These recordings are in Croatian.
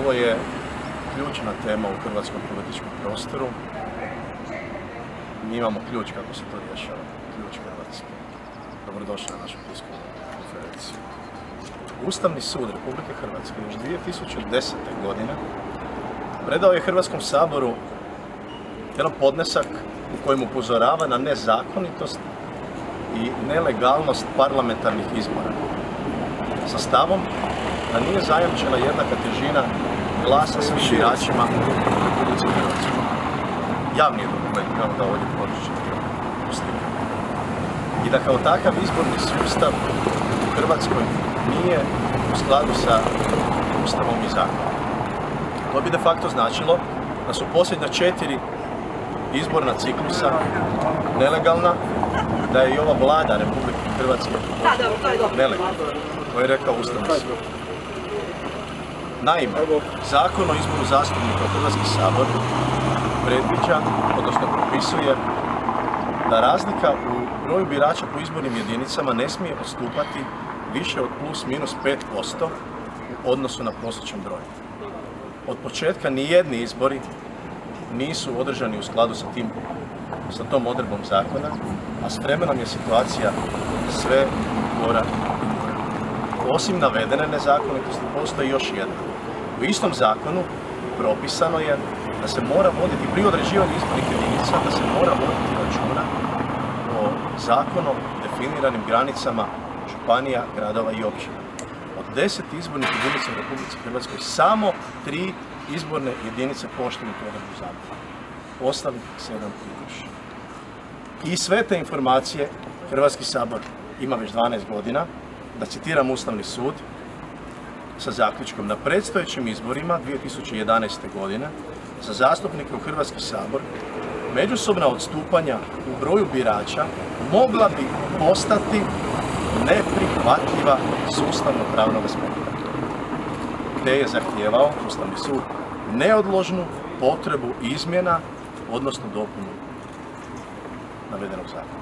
Ovo je ključna tema u hrvatskom političkom prostoru. Mi imamo ključ kako se to rješava, ključ Hrvatske. Dobrodošli na našu tiskovnu konferenciju. Ustavni sud Republike Hrvatske još 2010. godine predao je Hrvatskom saboru jedan podnesak u kojem upozorava na nezakonitost i nelegalnost parlamentarnih izbora sa stavom da nije zajamčena jednaka težina glasa svim biračima u Republici Hrvatskoj. Javni je dokument, kao da ovdje pročičite i da kao takav izborni sustav u Hrvatskoj nije u skladu sa Ustavom i Zakonom. To bi de facto značilo da su posljednja 4 izborna ciklusa nelegalna, da je i ova vlada Republike Hrvatske nelegalna. To je rekao Ustavni sud. Naime, Zakon o izboru zastupnika u Hrvatski sabor predviđa, odnosno propisuje, da razlika u broju birača po izbornim jedinicama ne smije odstupati više od plus minus 5% u odnosu na prosječan broj. Od početka nijedni izbori nisu održani u skladu sa tom odredbom zakona, a s vremenom je situacija sve gora i gora. Osim navedene nezakonitosti, postoji još jedna. U istom zakonu propisano je da se mora voditi pri određivanju izbornih jedinica, da se mora voditi računa o zakonom definiranim granicama županija, gradova i općina. Od 10 izbornih jedinica u Republici Hrvatskoj samo 3 izborne jedinice poštuju tu odredbu zakona. Ostalih 7 još. I sve te informacije Hrvatski sabor ima već 12 godina, da citiram Ustavni sud, sa zaključkom: na predstojećim izborima 2011. godine za zastupnike u Hrvatski sabor međusobna odstupanja u broju birača mogla bi postati neprihvatljiva s ustavno-pravnog aspekta, te je zahtijevao Ustavni sud neodložnu potrebu izmjena, odnosno dopunu navedenog zakona.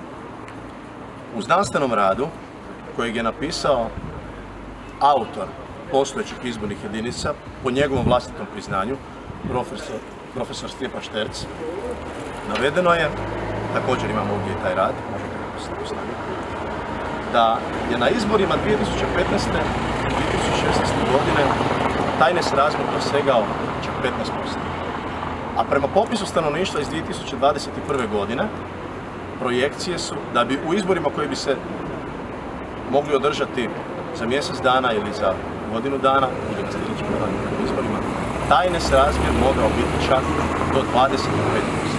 U znanstvenom radu, kojeg je napisao autor postojećih izbornih jedinica, po njegovom vlastitom priznanju, profesor Stjepan Šterc, navedeno je, također imamo ovdje i taj rad, možete ga postaviti, da je na izborima 2015. i 2016. godine taj nesrazmjer dosegao čak 15%. A prema popisu stanovništva iz 2021. godine, projekcije su da bi u izborima koji bi se mogli održati za mjesec dana ili za godinu dana, ili na sljedećim izborima, taj nesrazmjer mogao biti čak do 25%.